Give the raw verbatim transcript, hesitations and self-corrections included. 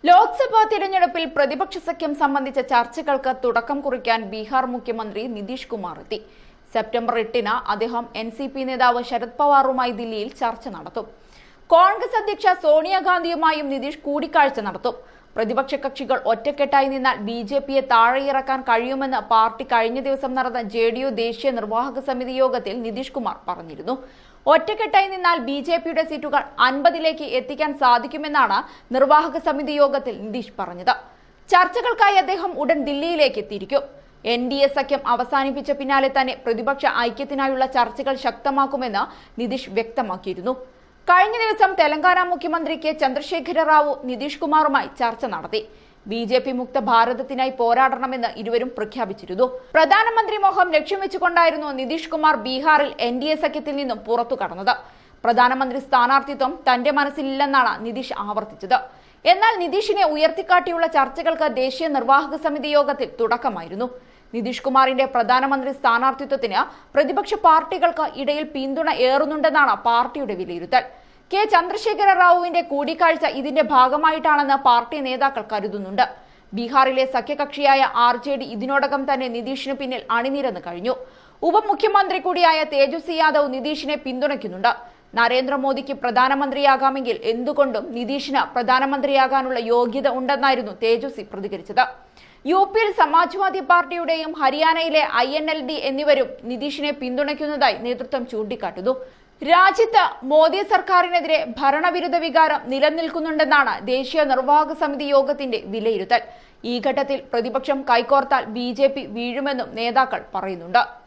ലോക്സഭാ തിരഞ്ഞെടുപ്പിൽ പ്രതിപക്ഷ സഖ്യം സംബന്ധിച്ച ചർച്ചകൾക്ക് തുടക്കം കുറിക്കാൻ ബീഹാർ മുഖ്യമന്ത്രി നിതീഷ് കുമാർ എത്തി. സെപ്റ്റംബർ എട്ടിന് അദ്ദേഹം എൻ സി പി നേതാവ് ശരത് പവാറുമായി ദില്ലിയിൽ ചർച്ച നടത്തും. കോൺഗ്രസ് അധ്യക്ഷ സോണിയാഗാന്ധിയുമായും നിതീഷ് കൂടിക്കാഴ്ച നടത്തും. പ്രതിപക്ഷ കക്ഷികൾ ഒറ്റക്കെട്ടായി നിന്നാൽ ബി ജെ പിയെ താഴെയിറക്കാൻ കഴിയുമെന്ന് പാർട്ടി കഴിഞ്ഞ ദിവസം നടന്ന ജെ ഡി യു ദേശീയ നിർവാഹക സമിതി യോഗത്തിൽ നിതീഷ് കുമാർ പറഞ്ഞിരുന്നു. ഒറ്റക്കെട്ടായി നിന്നാൽ ബി ജെ പിയുടെ സീറ്റുകൾ അൻപതിലേക്ക് എത്തിക്കാൻ സാധിക്കുമെന്നാണ് നിർവാഹക സമിതി യോഗത്തിൽ നിതീഷ് പറഞ്ഞത്. ചർച്ചകൾക്കായി അദ്ദേഹം ഉടൻ ദില്ലിയിലേക്ക് എത്തിയിരിക്കും. എൻ ഡി എ സഖ്യം അവസാനിപ്പിച്ച പിന്നാലെ തന്നെ പ്രതിപക്ഷ ഐക്യത്തിനായുള്ള ചർച്ചകൾ ശക്തമാക്കുമെന്ന് നിതീഷ് വ്യക്തമാക്കിയിരുന്നു. കഴിഞ്ഞ ദിവസം തെലങ്കാന മുഖ്യമന്ത്രി കെ ചന്ദ്രശേഖര റാവു നിതീഷ് കുമാറുമായി ചർച്ച നടത്തി. ബി ജെ പി മുക്ത ഭാരതത്തിനായി പോരാടണമെന്ന് ഇരുവരും പ്രഖ്യാപിച്ചിരുന്നു. പ്രധാനമന്ത്രി മോഹം ലക്ഷ്യം വെച്ചുകൊണ്ടായിരുന്നു നിതീഷ് കുമാർ ബീഹാറിൽ എൻ ഡി എ സഖ്യത്തിൽ നിന്നും പുറത്തു കടന്നത്. പ്രധാനമന്ത്രി സ്ഥാനാർത്ഥിത്വം തന്റെ മനസ്സിലില്ലെന്നാണ് നിതീഷ് ആവർത്തിച്ചത്. എന്നാൽ നിതീഷിനെ ഉയർത്തിക്കാട്ടിയുള്ള ചർച്ചകൾക്ക് ദേശീയ നിർവാഹക സമിതി യോഗത്തിൽ തുടക്കമായിരുന്നു. നിതീഷ് കുമാറിന്റെ പ്രധാനമന്ത്രി സ്ഥാനാർത്ഥിത്വത്തിന് പ്രതിപക്ഷ പാർട്ടികൾക്ക് ഇടയിൽ പിന്തുണ ഏറുന്നുണ്ടെന്നാണ് പാർട്ടിയുടെ വിലയിരുത്തൽ. കെ ചന്ദ്രശേഖര റാവുവിന്റെ കൂടിക്കാഴ്ച ഇതിന്റെ ഭാഗമായിട്ടാണെന്ന് പാർട്ടി നേതാക്കൾ കരുതുന്നുണ്ട്. ബീഹാറിലെ സഖ്യകക്ഷിയായ ആർ ജെ ഡി ഇതിനോടകം തന്നെ നിതീഷിന് പിന്നിൽ അണിനിരന്നു കഴിഞ്ഞു. ഉപമുഖ്യമന്ത്രി കൂടിയായ തേജസ്വി യാദവ് നിതീഷിനെ പിന്തുണയ്ക്കുന്നുണ്ട്. നരേന്ദ്രമോദിക്ക് പ്രധാനമന്ത്രിയാകാമെങ്കിൽ എന്തുകൊണ്ടും നിതീഷിന് പ്രധാനമന്ത്രിയാകാനുള്ള യോഗ്യത ഉണ്ടെന്നായിരുന്നു തേജസ്വി പ്രതികരിച്ചത്. യു പിയിൽ സമാജ്വാദി പാർട്ടിയുടെയും ഹരിയാനയിലെ ഐ എൻ എൽ ഡി എന്നിവരും നിതീഷിനെ പിന്തുണയ്ക്കുന്നതായി നേതൃത്വം ചൂണ്ടിക്കാട്ടുന്നു. രാജ്യത്ത് മോദി സർക്കാരിനെതിരെ ഭരണവിരുദ്ധ വികാരം നിലനിൽക്കുന്നുണ്ടെന്നാണ് ദേശീയ നിർവാഹക സമിതി യോഗത്തിന്റെ വിലയിരുത്തൽ. ഈ ഘട്ടത്തിൽ പ്രതിപക്ഷം കൈകോർത്താൽ ബി ജെ പി വീഴുമെന്നും നേതാക്കൾ പറയുന്നുണ്ട്.